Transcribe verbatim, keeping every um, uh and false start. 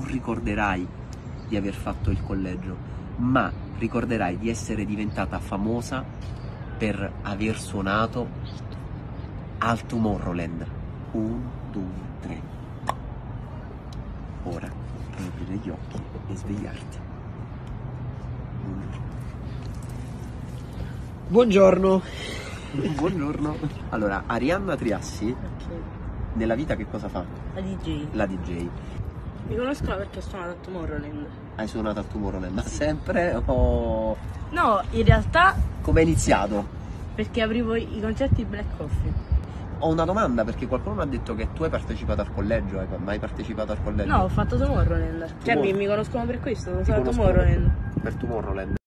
ricorderai di aver fatto il collegio, ma ricorderai di essere diventata famosa per aver suonato al Tomorrowland. Un, due, tre. Ora puoi aprire gli occhi e svegliarti. Buongiorno. Buongiorno. Allora, Arianna Triassi, Ok. nella vita che cosa fa? La D J. La D J. Mi conoscono perché ho suonato a Tomorrowland. Hai suonato al Tomorrowland da sempre o No, in realtà come hai iniziato? perché aprivo i concerti di Black Coffee. Ho una domanda perché qualcuno mi ha detto che tu hai partecipato al collegio, hai mai partecipato al collegio? No, ho fatto Tomorrowland. Cioè mi, mi conoscono per questo, sono Ti stato a conoscono Tomorrowland. per Tomorrowland.